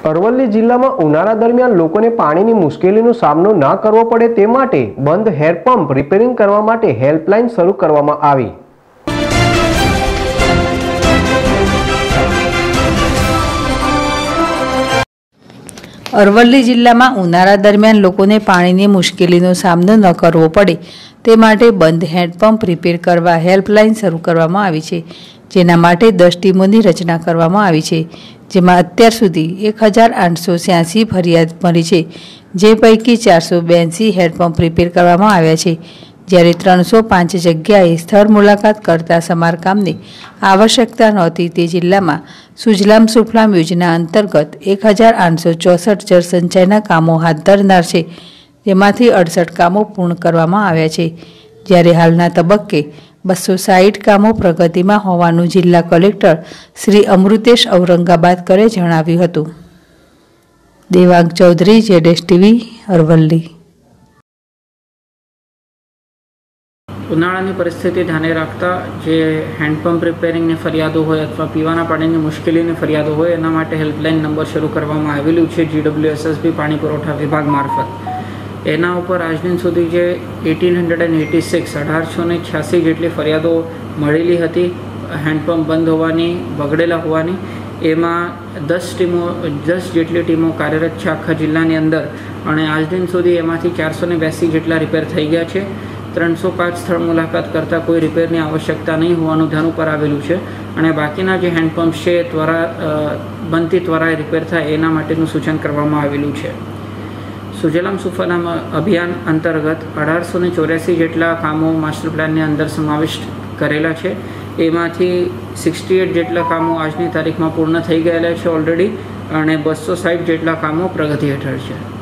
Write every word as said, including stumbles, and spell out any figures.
અરવલ્લી જિલ્લામાં ઉનાળા દરમિયાન લોકોને પાણીની મુશ્કેલીનો સામનો ન કરવો પડે તે માટે બંધ હેન્ડપંપ રિપેરિંગ કરવા માટે હેલ્પલાઇન શરૂ કરવામાં આવી। અરવલ્લી જિલ્લામાં ઉનાળા દરમિયાન લોકોને પાણીની મુશ્કેલીનો સામનો ન કરવો પડે તે માટે બંધ હેન્ડપંપ રિપેર કરવા હેલ્પલાઇન શરૂ કરવામાં આવી છે, જેના માટે દસ ટીમોની રચના કરવામાં આવી છે, જેમાં અત્યાર સુધી એક હજાર આઠસો છ્યાસી ફરિયાદ મળી છે, જે પૈકી ચારસો બ્યાસી હેન્ડપંપ રિપેર કરવામાં આવ્યા છે, જ્યારે ત્રણસો પાંચ જગ્યાએ સ્થળ મુલાકાત કરતા સમારકામની આવશ્યકતા નહોતી તે જિલ્લામાં સુજલામ સુફલામ યોજના અંતર્ગત એક હજાર આઠસો ચોસઠ જળસંચયના કામો હાથ ધરનાર છે, જેમાંથી અડસઠ કામો પૂર્ણ કરવામાં આવ્યા છે, જ્યારે હાલના તબક્કે બસો સાઠ કામો પ્રગતિમાં હોવાનું જિલ્લા કલેક્ટર શ્રી અમૃતેશ ઔરંગાબાદકરે જણાવ્યું હતું। દેવાંગ ચૌધરી, જેડેશ ટીવી, અરવલ્લી। ઉનાળાની પરિસ્થિતિ ધ્યાને રાખતા જે હેન્ડપંપ રિપેરિંગની ફરિયાદો હોય અથવા પીવાના પાણીની મુશ્કેલીની ફરિયાદો હોય એના માટે હેલ્પલાઇન નંબર શરૂ કરવામાં આવેલું છે જીડબ્લ્યુએસએસબી પાણી પુરવઠા વિભાગ મારફત। એના ઉપર આજ દિન સુધી જે eighteen hundred and eighty six અઢારસો ને છ્યાસી જેટલી ફરિયાદો મળેલી હતી હેન્ડપંપ બંધ હોવાની, બગડેલા હોવાની। એમાં દસ ટીમો દસ જેટલી ટીમો કાર્યરત છે આખા જિલ્લાની અંદર, અને આજ દિન સુધી એમાંથી ચારસો ને બ્યાસી જેટલા રિપેર થઈ ગયા છે। ત્રણસો પાંચ સ્થળ મુલાકાત કરતાં કોઈ રિપેરની આવશ્યકતા નહીં હોવાનું ધ્યાન ઉપર આવેલું છે, અને બાકીના જે હેન્ડપંપ છે એ ત્વરા બનતી ત્વરાએ રિપેર થાય એના માટેનું સૂચન કરવામાં આવેલું છે। સુજલામ સુફલામ અભિયાન અંતર્ગત અઢારસો ને ચોર્યાસી જેટલા કામો માસ્ટર પ્લાનની અંદર સમાવિષ્ટ કરેલા છે, એમાંથી સિક્સટી એટ જેટલા કામો આજની તારીખમાં પૂર્ણ થઈ ગયેલા છે ઓલરેડી, અને બસો સાઠ જેટલા કામો પ્રગતિ હેઠળ છે।